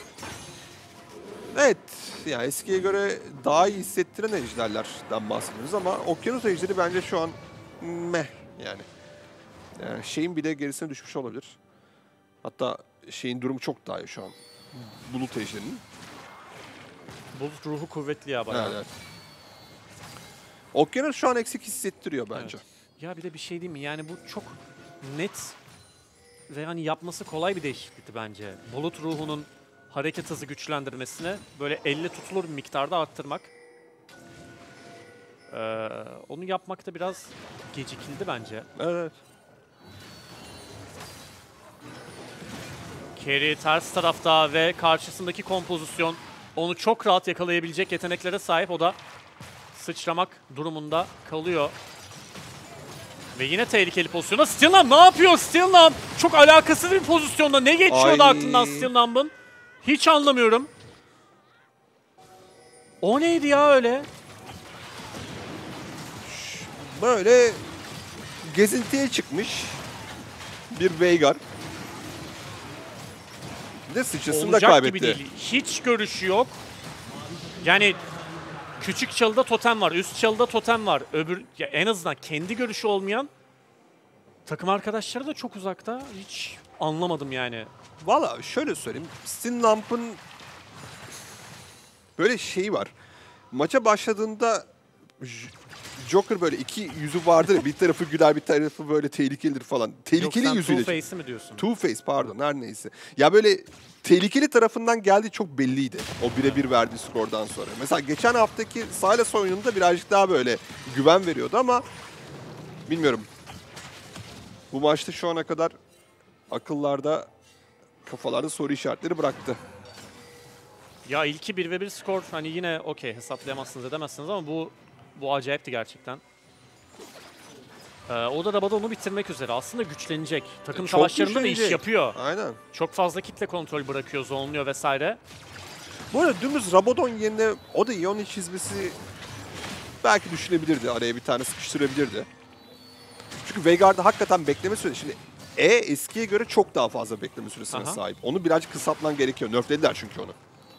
evet yani eskiye göre daha iyi hissettiren ejderlerden bahsediyoruz ama Okyanus Ejderi bence şu an meh yani. Şeyin bile gerisine düşmüş olabilir. Hatta şeyin durumu çok daha iyi şu an. Bulut Ejder'in. Bulut ruhu kuvvetli ya bayağı. Evet. Okyanus şu an eksik hissettiriyor bence. Evet. Ya bir de bir şey değil mi? Yani bu çok net ve hani yapması kolay bir değişiklikti bence. Bulut ruhunun hareket hızı güçlendirmesine böyle elle tutulur bir miktarda arttırmak. Onu yapmakta biraz gecikildi bence. Evet. Carry ters tarafta ve karşısındaki kompozisyon onu çok rahat yakalayabilecek yeteneklere sahip. O da sıçramak durumunda kalıyor. Ve yine tehlikeli pozisyonda. Stilnam ne yapıyor Stilnam? Çok alakasız bir pozisyonda. Ne geçiyordu Ay. aklından Stilnam'ın? Hiç anlamıyorum. O neydi ya öyle? Böyle gezintiye çıkmış bir Veigar. Bir de sıçrasını da Olacak kaybetti. gibi değil. Hiç görüşü yok. Yani küçük çalıda totem var, üst çalıda totem var. Ya en azından kendi görüşü olmayan takım arkadaşları da çok uzakta. Hiç anlamadım yani. Valla şöyle söyleyeyim. Stinlamp'ın böyle şeyi var. Maça başladığında Joker böyle iki yüzü vardır ya. Bir tarafı güler bir tarafı böyle tehlikelidir falan. Tehlikeli Yok, sen yüzüyle. Two-Face'i mi diyorsun? Two-Face pardon her neyse. Ya böyle tehlikeli tarafından geldiği çok belliydi. O birebir verdiği skordan sonra. Mesela geçen haftaki Sylas oyununda birazcık daha böyle güven veriyordu ama bilmiyorum. Bu maçta şu ana kadar akıllarda, kafalarda soru işaretleri bıraktı. Ya ilki 1v1 skor hani yine okey hesaplayamazsınız edemezsiniz ama bu acayipti gerçekten. O da Rabadon'u bitirmek üzere. Aslında güçlenecek. Takım Çok savaşlarında da iş güçlenecek. yapıyor. Aynen. Çok fazla kitle kontrol bırakıyor, zonluyor vesaire. Bu arada dümdüz Rabadon yerine o da Ioni çizmesi belki düşünebilirdi. Araya bir tane sıkıştırabilirdi. Çünkü Veigar'da hakikaten bekleme süresi. Şimdi eskiye göre çok daha fazla bekleme süresine Aha. sahip. Onu birazcık kısaltman gerekiyor. Nerflediler çünkü onu.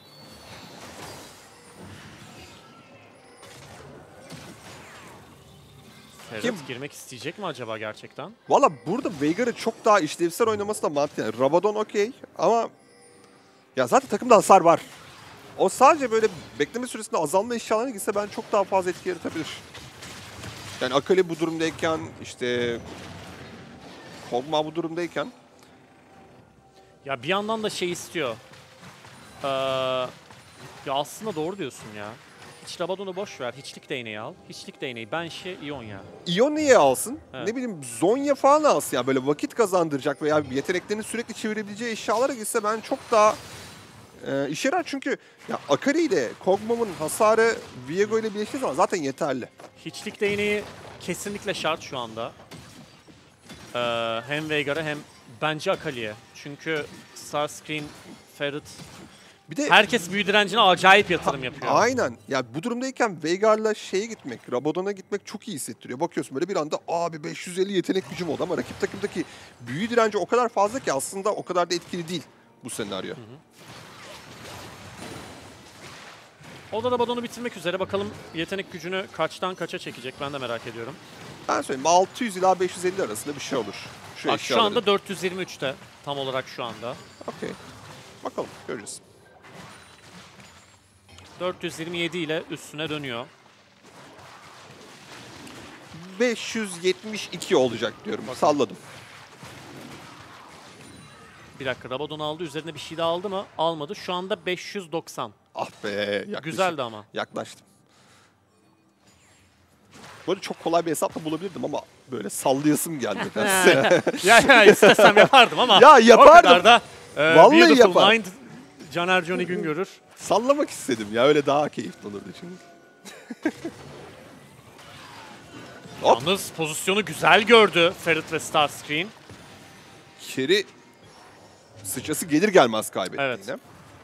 Ferhat girmek isteyecek mi acaba gerçekten? Valla burada Veigar'ı çok daha işlevsel oynaması da mantıklı. Yani Rabadon okey ama ya zaten takımda hasar var. O sadece böyle bekleme süresinde azalma eşyalarına gitse ben çok daha fazla etki yaratabilir. Yani Akali bu durumdayken işte Kog'Maw bu durumdayken Ya bir yandan da şey istiyor. Ya aslında doğru diyorsun ya. Hiç Rabadon'u boş ver. Hiçlik değneği al. Hiçlik değneği. Banshee, Ionia. Ioni'yi alsın. Evet. Ne bileyim Zonya falan alsın. Yani böyle vakit kazandıracak veya yeteneklerini sürekli çevirebileceği eşyalara gitse ben çok daha işe yarar. Çünkü ya Akali ile Kog'Maw'ın hasarı Viego ile birleştiği zaman zaten yeterli. Hiçlik değneği kesinlikle şart şu anda. Hem Veigar'a hem bence Akali'ye. Çünkü Starscream, Ferret, Bir de herkes büyü direncine acayip yatırım yapıyor. aynen. Ya bu durumdayken Veigar'la şeye gitmek, Rabadon'a gitmek çok iyi hissettiriyor. Bakıyorsun böyle bir anda abi 550 yetenek gücüm oldu ama rakip takımdaki büyü direnci o kadar fazla ki aslında o kadar da etkili değil bu senaryo. O da Rabadon'u bitirmek üzere. Bakalım yetenek gücünü kaçtan kaça çekecek ben de merak ediyorum. Ben söyleyeyim 600 ila 550 arasında bir şey olur. Şu Bak şu eşyaların. anda 423'te. Tam olarak şu anda. Okey. Bakalım göreceğiz. 427 ile üstüne dönüyor. 572 olacak diyorum. Bakalım. Salladım. Bir dakika Rabadon aldı. Üzerine bir şey daha aldı mı? Almadı. Şu anda 590. Ah be yaklaşık. Güzeldi ama. Yaklaştım. Bu arada çok kolay bir hesapla bulabilirdim ama böyle sallayasım geldi. ya istesem yapardım ama. Ya yapardım. O kadar da Vallahi Beautiful yapar. Mind Caner Johnny Güngörür. Sallamak istedim ya öyle daha keyifli olurdu çünkü. Hop. Yalnız pozisyonu güzel gördü Ferret ve Starscream. Kerry sıçrası gelir gelmez kaybetti Evet. yine.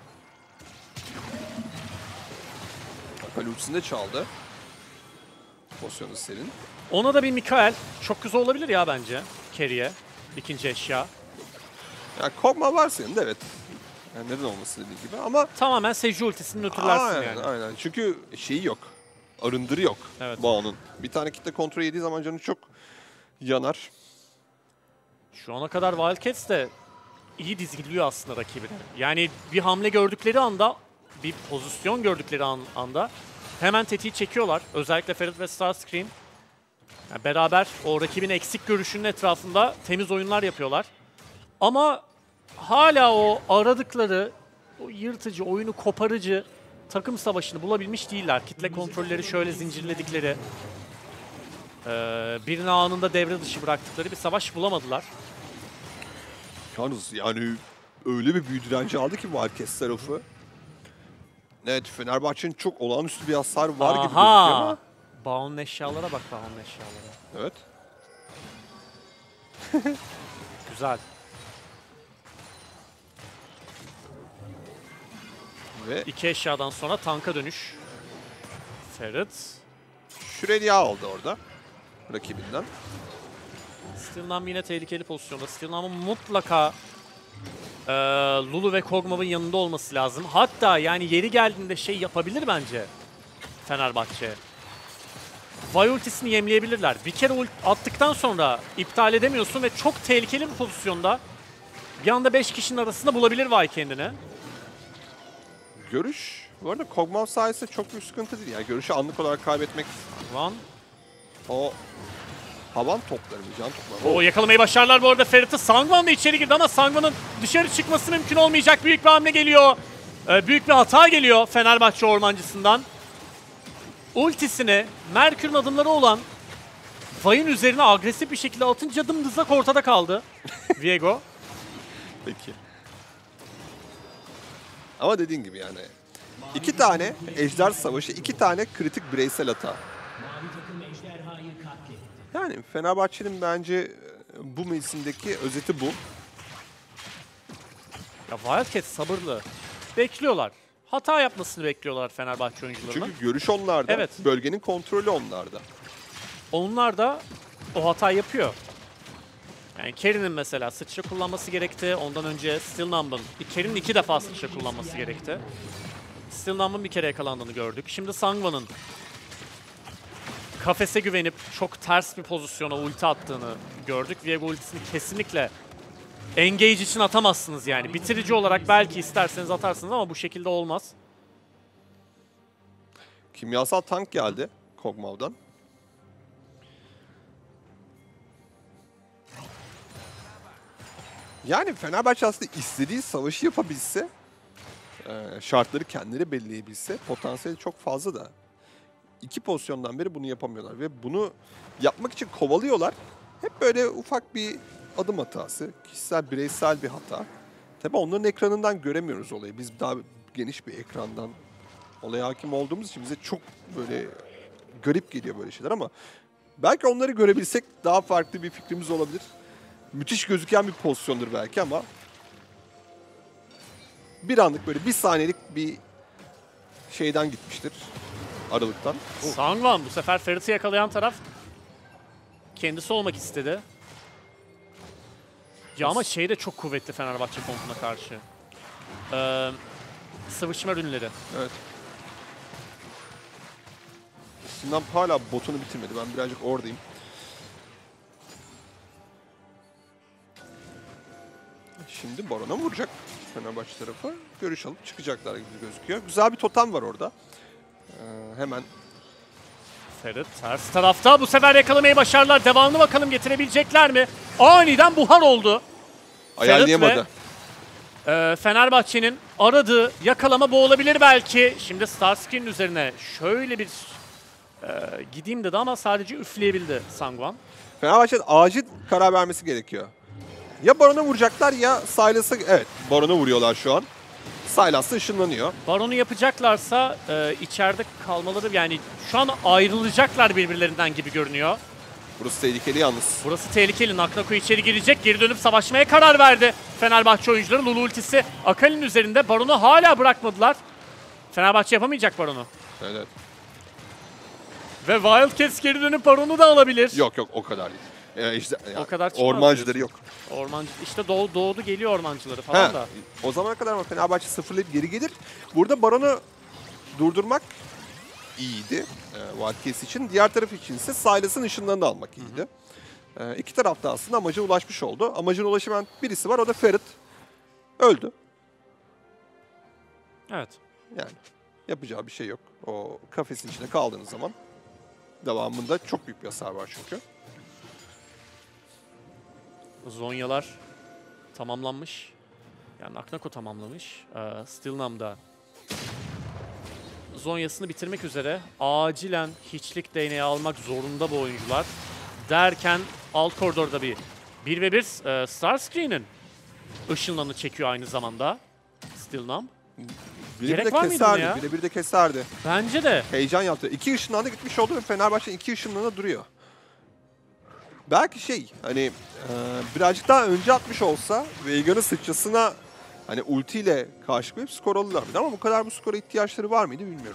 Akali ultisini de çaldı. Pozisyonu serin. Ona da bir Mikael. Çok güzel olabilir ya bence. Carry'e. İkinci eşya. Yani Kog'Maw var senin de evet. Yani neden olmasın dediği gibi ama Tamamen Seju ultisini nötrlersin aynen, yani. aynen. Çünkü şeyi yok. Arındırı yok Evet. Bağ'ın. Bir tane kitle kontrol yediği zaman canı çok yanar. Şu ana kadar Wildcats de iyi dizginliyor aslında rakibini. Yani bir hamle gördükleri anda, bir pozisyon gördükleri anda hemen tetiği çekiyorlar. Özellikle Ferret ve Starscream. Yani beraber o rakibin eksik görüşünün etrafında temiz oyunlar yapıyorlar. Ama hala o aradıkları, o yırtıcı, oyunu koparıcı takım savaşını bulabilmiş değiller. Kitle kontrolleri şöyle zincirledikleri, birini anında devre dışı bıraktıkları bir savaş bulamadılar. Yalnız yani öyle bir büyü direnci aldı ki Wildcats tarafı. Evet Fenerbahçe'nin çok olağanüstü bir hasar var gibi gözüküyor ama. Baon'un eşyalara bak, Baon'un eşyalara. Evet. Güzel. Ve İki eşyadan sonra tanka dönüş. Ferret. Şurelya aldı orada rakibinden. Steelnam yine tehlikeli pozisyonda. Steelnam'ın mutlaka Lulu ve Kog'Maw'ın yanında olması lazım. Hatta yani yeri geldiğinde şey yapabilir bence Fenerbahçe. Vay ultisini yemleyebilirler. Bir kere ult attıktan sonra iptal edemiyorsun ve çok tehlikeli bir pozisyonda bir anda 5 kişinin arasında bulabilir Vay kendini. Görüş. Bu arada Kog'Maw sayesinde çok büyük sıkıntı değil. Yani görüşü anlık olarak kaybetmek Van. o havan topları mı? Can topları mı? O yakalamayı başardılar bu arada Ferret'i. Sangwan da içeri girdi ama Sangwan'ın dışarı çıkması mümkün olmayacak. Büyük bir hamle geliyor. Büyük bir hata geliyor Fenerbahçe ormancısından. Ultisini Merkür'ün adımları olan Vay'ın üzerine agresif bir şekilde atınca dımdızlak ortada kaldı Viego. Peki. Ama dediğin gibi yani 2 tane ejder savaşı, 2 tane kritik bireysel hata. Yani Fenerbahçe'nin bence bu mevsimdeki özeti bu. Ya Wildcats sabırlı. Bekliyorlar. Hata yapmasını bekliyorlar Fenerbahçe oyuncularının. Çünkü görüş onlarda, Evet. bölgenin kontrolü onlarda. Onlar da o hatayı yapıyor. Yani Kerry'nin mesela sıçra kullanması gerekti. Ondan önce Stillnumb'ın, Kerry'nin 2 defa sıçra kullanması gerekti. Stillnumb'ın bir kere yakalandığını gördük. Şimdi Sangwan'ın kafese güvenip çok ters bir pozisyona ulti attığını gördük. Viego ultisini kesinlikle engage için atamazsınız yani. Bitirici olarak belki isterseniz atarsınız ama bu şekilde olmaz. Kimyasal tank geldi Kog'Maw'dan. Yani Fenerbahçe aslında istediği savaşı yapabilse, şartları kendileri belirleyebilse potansiyeli çok fazla da 2 pozisyondan beri bunu yapamıyorlar ve bunu yapmak için kovalıyorlar. Hep böyle ufak bir adım hatası, kişisel, bireysel bir hata. Tabii onların ekranından göremiyoruz olayı. Biz daha geniş bir ekrandan olaya hakim olduğumuz için bize çok böyle garip geliyor böyle şeyler ama belki onları görebilsek daha farklı bir fikrimiz olabilir. Müthiş gözüken bir pozisyondur belki ama bir anlık böyle bir saniyelik bir şeyden gitmiştir. Aralıktan. Sangwan bu sefer Ferit'i yakalayan taraf kendisi olmak istedi. Ya ama şey de çok kuvvetli Fenerbahçe kompuna karşı. Sıvışma ürünleri. Evet. Sinan hala botunu bitirmedi. Ben birazcık oradayım. Şimdi Baron'a vuracak Fenerbahçe tarafı. Görüş alıp çıkacaklar gibi gözüküyor. Güzel bir totem var orada. Hemen Ferit ters tarafta. Bu sefer yakalamayı başardılar. Devamını bakalım getirebilecekler mi? Aniden buhar oldu. ayarlayamadı. Fenerbahçe'nin aradığı yakalama bu olabilir belki. Şimdi Starscreen'in üzerine şöyle bir gideyim dedi ama sadece üfleyebildi Sangwan. Fenerbahçe'nin acil karar vermesi gerekiyor. Ya Baron'a vuracaklar ya Sylas'a... Evet, Baron'a vuruyorlar şu an. Sylas da ışınlanıyor. Baron'u yapacaklarsa içeride kalmaları yani şu an ayrılacaklar birbirlerinden gibi görünüyor. Burası tehlikeli yalnız. Burası tehlikeli. Naknako içeri girecek. Geri dönüp savaşmaya karar verdi Fenerbahçe oyuncuları. Lulu ultisi Akali'nin üzerinde. Baron'u hala bırakmadılar. Fenerbahçe yapamayacak Baron'u. Evet. Ve Wildcats geri dönüp Baron'u da alabilir. Yok o kadar değil. İşte, O kadar çıkmaz ormancıları diyorsun. yok. Ormancı işte doğdu geliyor ormancıları falan He, da. o zamana kadar ama Fenerbahçe sıfırlayıp geri gelir. Burada Baron'u durdurmak iyiydi Wildcats için. Diğer taraf için ise Sylas'ın ışınlarını almak iyiydi. İki taraf da aslında amaca ulaşmış oldu. Amacına ulaşamayan birisi var, o da Ferit. Öldü. Evet. Yani yapacağı bir şey yok. O kafesin içinde kaldığınız zaman devamında çok büyük bir hasar var çünkü. Zonyalar tamamlanmış. Yani Naknako tamamlamış. Stillnam da Zonyasını bitirmek üzere. Acilen hiçlik değneği almak zorunda bu oyuncular. Derken alt koridorda bir 1v1 Starscreen'in ışınlanı çekiyor aynı zamanda. Stillnam. Gerek Birebir var de mıydı buna ya? keserdi. Birebir de keserdi. Bence de. Heyecan yaptı. 2 ışınlandı gitmiş oldu ve Fenerbahçe 2 ışınlanı duruyor. Belki birazcık daha önce atmış olsa Veigar'ın sıçrasına hani ultiyle karşı koyup skor alırlardı ama bu kadar bu skora ihtiyaçları var mıydı bilmiyorum.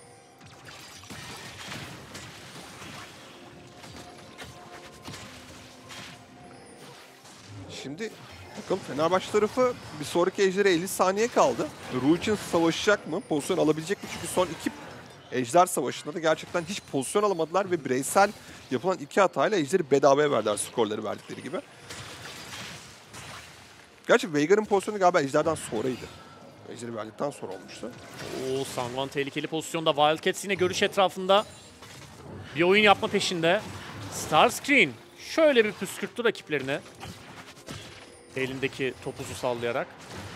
Şimdi bakalım Fenerbahçe tarafı bir sonraki ejdere 50 saniye kaldı. Ruh için savaşacak mı? Pozisyon alabilecek mi? Çünkü son 2 ejder savaşında da gerçekten hiç pozisyon alamadılar ve bireysel yapılan 2 hatayla ejderi bedavaya verdiler skorları verdikleri gibi. Gerçi Veigar'ın pozisyonu galiba ejderden sonraydı. Ejderi verdikten sonra olmuştu. Oo, Sangwan tehlikeli pozisyonda. Wildcats yine görüş etrafında bir oyun yapma peşinde. Starscreen şöyle bir püskürttü rakiplerini. Elindeki topuzu sallayarak.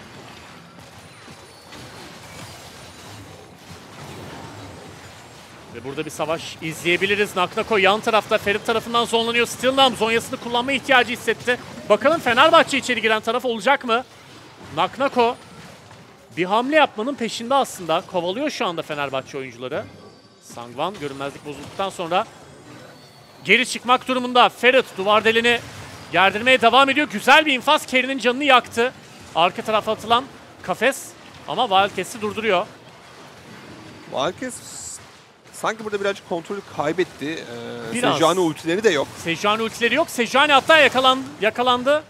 Ve burada bir savaş izleyebiliriz. Naknako yan tarafta Ferit tarafından zonlanıyor. Stillnam zonyasını kullanma ihtiyacı hissetti. Bakalım Fenerbahçe içeri giren taraf olacak mı? Naknako bir hamle yapmanın peşinde aslında. Kovalıyor şu anda Fenerbahçe oyuncuları. Sangwan görünmezlik bozulduktan sonra geri çıkmak durumunda. Ferit duvar delini gerdirmeye devam ediyor. Güzel bir infaz. Kerry'nin canını yaktı. Arka tarafa atılan kafes ama Wildcats'i durduruyor. Wildcats sanki burada birazcık kontrolü kaybetti. Biraz. Sejuani ultileri de yok. Sejuani ultileri yok. Sejuani hatta yakalandı.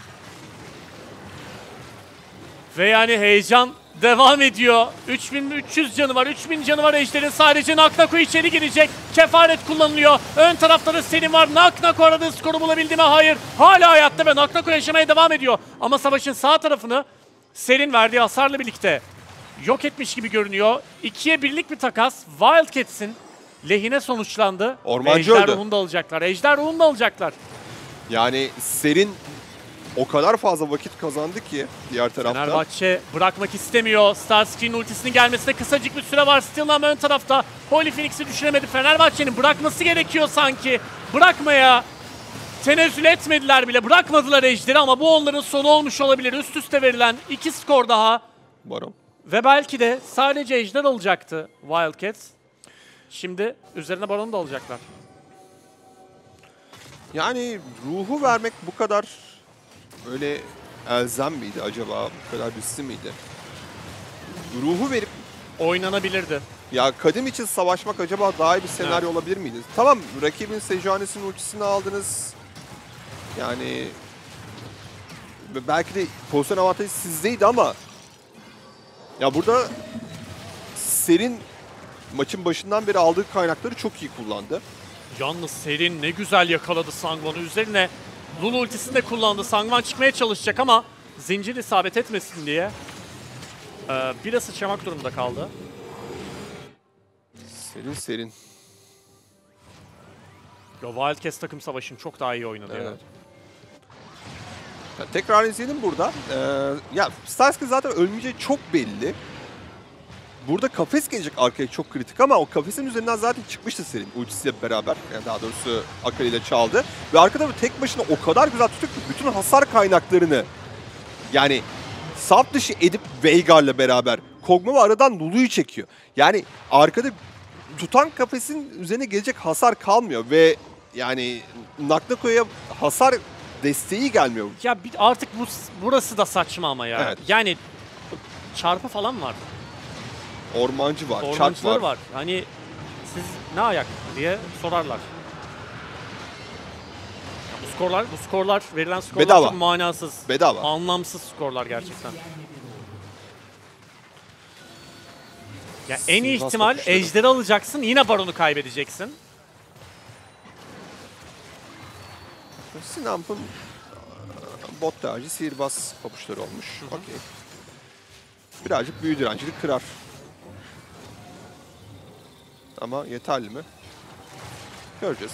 Ve yani heyecan devam ediyor. 3300 canı var. 3000 canı var Ejder'in. Sadece Naknako içeri girecek. Kefaret kullanılıyor. Ön tarafta da Serin var. Naknako aradığı skoru bulabildi mi? Hayır. Hala hayatta ve Naknako yaşamaya devam ediyor. Ama savaşın sağ tarafını Serin verdiği hasarla birlikte yok etmiş gibi görünüyor. 2'ye 1'lik bir takas. Wildcats'in lehine sonuçlandı. Ormancı Ejder öldü. ruhunu da alacaklar. Ejder ruhunu da alacaklar. Yani Serin o kadar fazla vakit kazandı ki diğer tarafta. Fenerbahçe bırakmak istemiyor. Starscreen ultisinin gelmesine kısacık bir süre var. Stillnam ön tarafta. Holy Phoenix'i düşüremedi. Fenerbahçe'nin bırakması gerekiyor sanki. Bırakmaya tenezzül etmediler bile. Bırakmadılar Ejder'i ama bu onların sonu olmuş olabilir. Üst üste verilen 2 skor daha. Baron. Ve belki de sadece Ejder alacaktı Wildcats. Şimdi üzerine Baron'u da alacaklar. Yani ruhu vermek bu kadar öyle elzem miydi acaba? Bu kadar riskli miydi? Ruhu verip Oynanabilirdi. ya kadim için savaşmak acaba daha iyi bir senaryo olabilir miydi? Tamam, rakibin Sejuani'sinin ultisini aldınız. Yani belki de pozisyon avantajı sizdeydi ama ya burada Serin maçın başından beri aldığı kaynakları çok iyi kullandı. Yalnız Serin ne güzel yakaladı Sangwan'ı. Üzerine Lulu ultisini de kullandı. Sangwan çıkmaya çalışacak ama zincir isabet etmesin diye biraz sıçramak durumunda kaldı. Serin. Yo, Wildcats takım savaşını çok daha iyi oynadı. Evet. Ya. Ya tekrar izleyelim burada. Ya Starsky zaten ölmeyeceği çok belli. Burada kafes gelecek arkaya çok kritik ama o kafesin üzerinden zaten çıkmıştı Serin ultisiyle beraber. Yani daha doğrusu Akali ile çaldı. Ve arkada tek başına o kadar güzel tutuyor ki bütün hasar kaynaklarını yani saf dışı edip Veigar'la beraber Kog'Maw'ı aradan Lulu'yu çekiyor. Yani arkada tutan kafesin üzerine gelecek hasar kalmıyor ve yani Naknako'ya hasar desteği gelmiyor. Ya artık burası da saçma ama ya. Evet. Yani çarpı falan var. Ormancı var, çarp Ormancıları var. var. Hani siz ne ayak diye sorarlar. Ya bu skorlar verilen skorlar Bedava. çok manasız. Bedava. Anlamsız skorlar gerçekten. Ya en iyi Sivas ihtimal bakışları. Ejder'i alacaksın, yine Baron'u kaybedeceksin. Sinamp'ın bot tercih sihirbaz pabuçları olmuş. Okey. Birazcık büyü direncini kırar. Ama yeterli mi? Göreceğiz.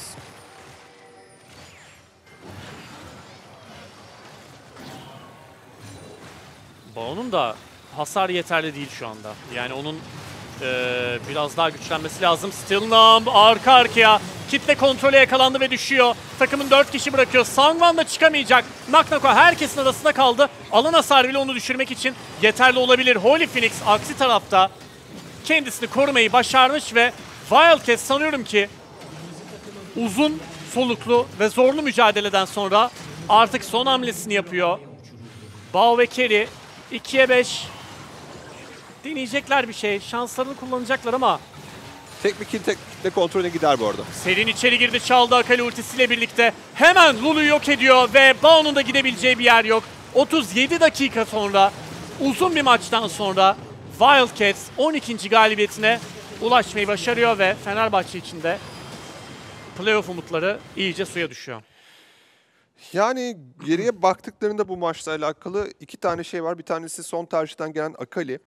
Baron'un da hasar yeterli değil şu anda. Yani onun biraz daha güçlenmesi lazım. Stillnam arka arkaya kitle kontrolü yakalandı ve düşüyor. Takımın 4 kişi bırakıyor. Sangwan da çıkamayacak. Naknako herkesin arasında kaldı. Alan hasar bile onu düşürmek için yeterli olabilir. Holy Phoenix aksi tarafta kendisini korumayı başarmış ve Wildcats sanıyorum ki uzun soluklu ve zorlu mücadeleden sonra artık son hamlesini yapıyor. Bao ve Kerry 2'ye 5 deneyecekler bir şey. Şanslarını kullanacaklar ama Tek bir kitle kontrolüne gider bu arada. Serin içeri girdi, çaldı Akali ultisiyle birlikte. Hemen Lulu'yu yok ediyor ve Bao'nun da gidebileceği bir yer yok. 37 dakika sonra, uzun bir maçtan sonra Wildcats 12. galibiyetine ulaşmayı başarıyor ve Fenerbahçe için de playoff umutları iyice suya düşüyor. Yani geriye baktıklarında bu maçla alakalı iki tane şey var. Bir tanesi son tercihten gelen Akali.